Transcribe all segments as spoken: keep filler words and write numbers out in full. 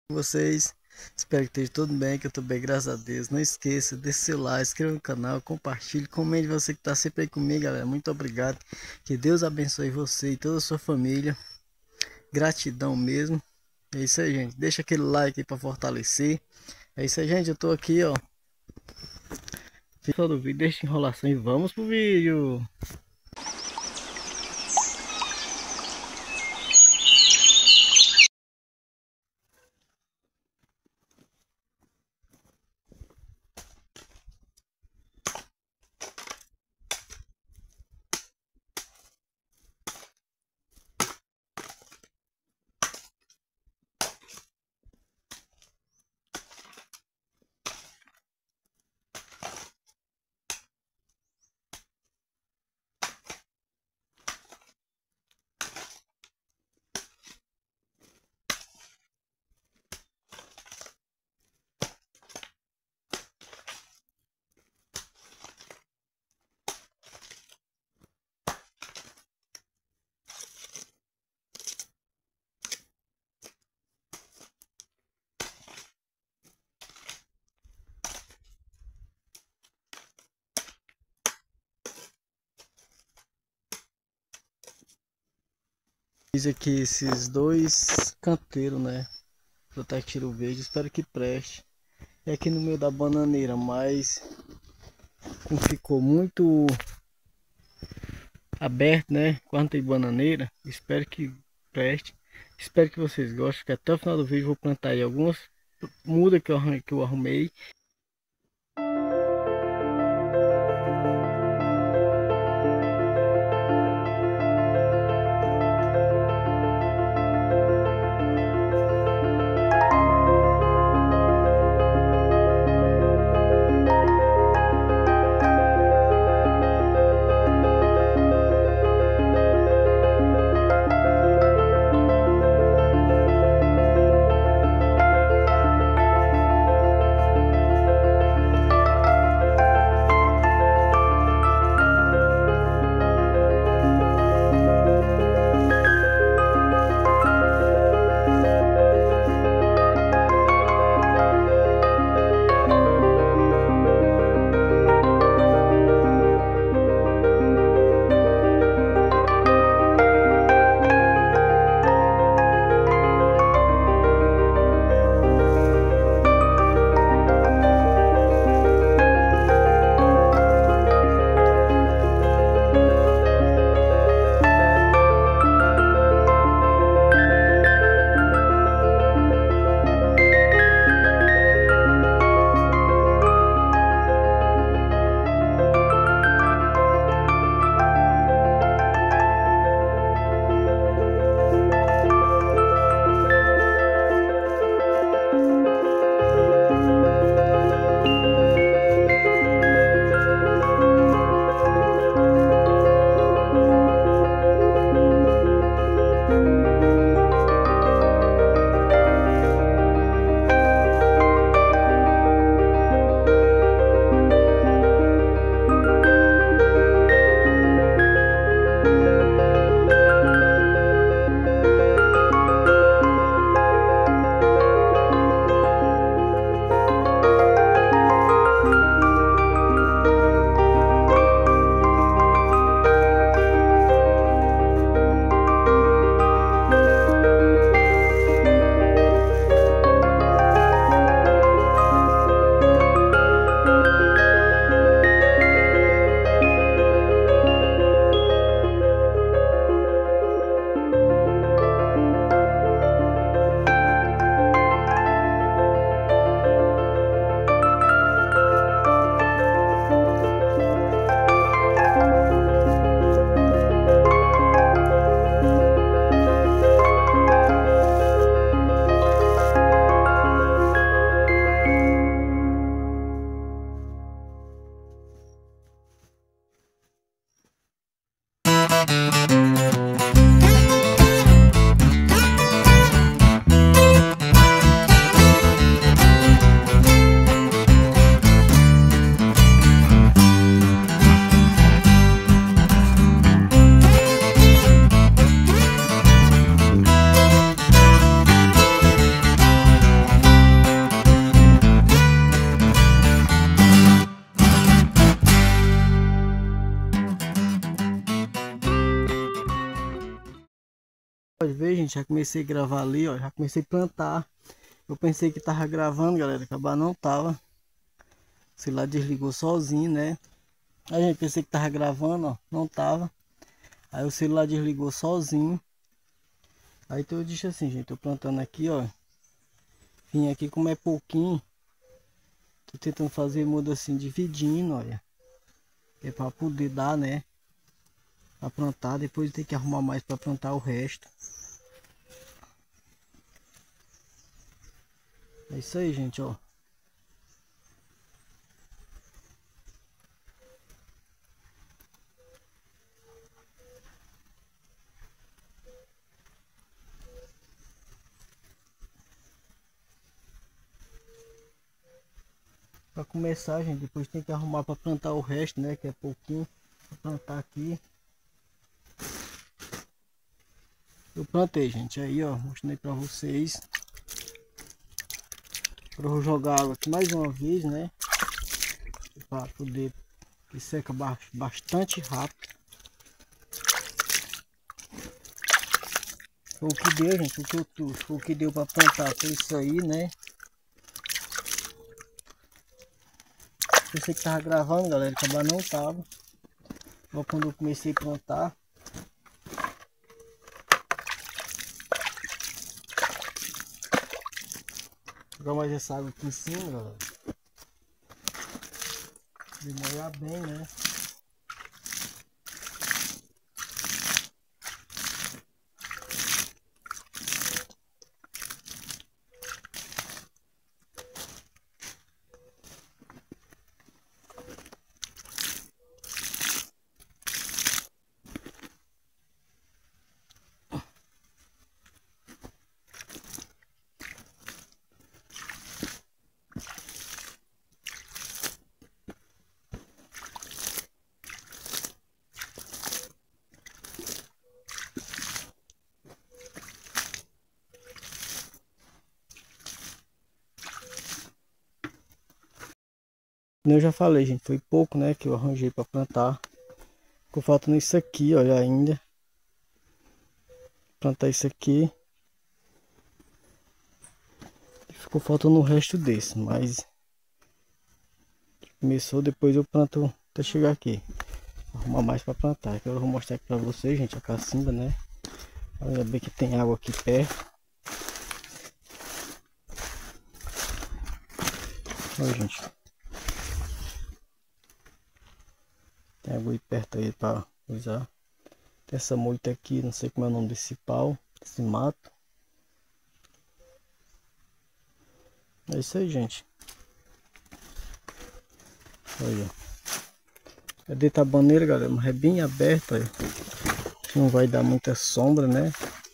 Vocês, espero que esteja tudo bem, que eu tô bem, graças a Deus. Não esqueça, deixe seu like, inscreva no canal, compartilhe, comente você que tá sempre aí comigo, galera. Muito obrigado. Que Deus abençoe você e toda a sua família. Gratidão mesmo. É isso aí, gente. Deixa aquele like aí pra fortalecer. É isso aí, gente. Eu tô aqui, ó. Final do vídeo, deixa enrolação e vamos pro vídeo. Fiz aqui esses dois canteiros, né? Botar tiro verde, espero que preste. É aqui no meio da bananeira, mas como ficou muito aberto, né? Quando tem bananeira, espero que preste. Espero que vocês gostem, que até o final do vídeo eu vou plantar aí algumas mudas que eu, que eu arrumei. pode ver, gente, já comecei a gravar ali, ó, já comecei a plantar. Eu pensei que tava gravando, galera, acabar não tava. O celular desligou sozinho, né? Aí, gente, pensei que tava gravando, ó, não tava. Aí o celular desligou sozinho. Aí então eu disse assim, gente, tô plantando aqui, ó. Vim aqui, como é pouquinho, tô tentando fazer muda assim, dividindo, olha. É pra poder dar, né? Pra plantar, depois tem que arrumar mais pra plantar o resto. É isso aí, gente, ó. Pra começar, gente, depois tem que arrumar pra plantar o resto, né? Que é pouquinho. Pra plantar aqui. Eu plantei, gente, aí, ó. Mostrei pra vocês. Agora eu vou jogar água aqui mais uma vez, né? Pra poder... Que seca bastante rápido. Foi o que deu, gente. O que, eu, foi o que deu pra plantar. Foi isso aí, né? Pensei que tava gravando, galera. Acabar não tava. Logo quando eu comecei a plantar. Vou jogar mais essa água aqui em cima, galera. De molhar bem, né? Como eu já falei, gente, foi pouco, né, que eu arranjei para plantar. Ficou faltando isso aqui, olha, ainda. Plantar isso aqui. Ficou faltando o resto desse, mas começou, depois eu planto até chegar aqui. Vou arrumar mais para plantar. Agora eu vou mostrar aqui para vocês, gente, a cacimba, né? Ainda bem que tem água aqui perto. Olha, gente. Tem água aí perto aí para usar. Tem essa moita aqui, não sei como é o nome desse pau, desse mato. É isso aí, gente. Olha. É de tabaneira, galera, mas é bem aberto, olha. Não vai dar muita sombra, né?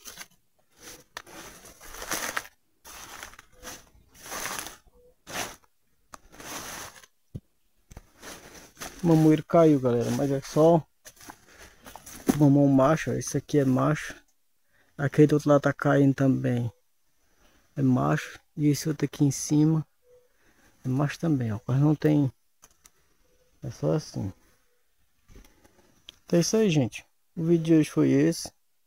O mamoeiro caiu, galera, mas é só mamão macho, ó. Esse aqui é macho. Aquele do outro lado tá caindo também. É macho. E esse outro aqui em cima é macho também, ó. Mas não tem. É só assim. Então é isso aí, gente. O vídeo de hoje foi esse.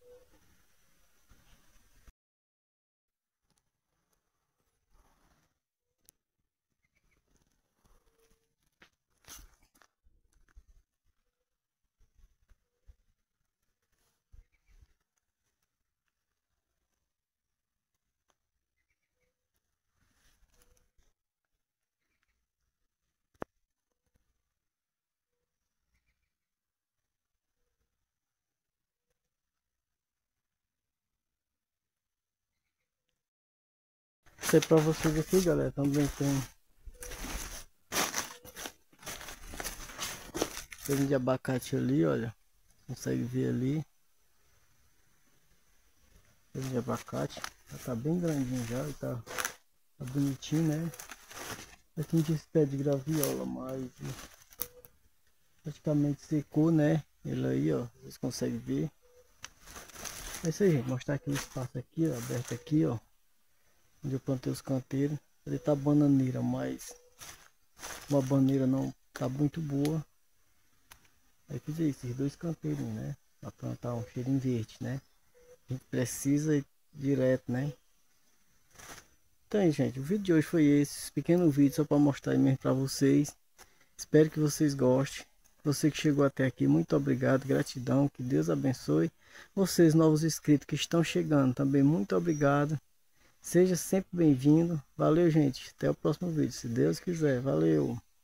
Isso é pra vocês aqui, galera. Também tem pé de abacate ali, olha. Consegue ver ali. Pé de abacate. Já tá bem grandinho já. Tá, tá bonitinho, né? Aqui tem esse pé de graviola, mas praticamente secou, né? Ele aí, ó. Vocês conseguem ver. É isso aí, gente. Mostrar aqui o espaço aqui, ó. Aberto aqui, ó. Onde eu plantei os canteiros. Ele tá bananeira, mas uma bananeira não tá muito boa. Aí fiz esses dois canteiros, né? Pra plantar um cheirinho verde, né? A gente precisa ir direto, né? Então, aí, gente, o vídeo de hoje foi esse, esse pequeno vídeo só para mostrar aí mesmo para vocês. Espero que vocês gostem. Você que chegou até aqui, muito obrigado, gratidão, que Deus abençoe. Vocês novos inscritos que estão chegando também, muito obrigado. Seja sempre bem-vindo. Valeu, gente. Até o próximo vídeo, se Deus quiser. Valeu.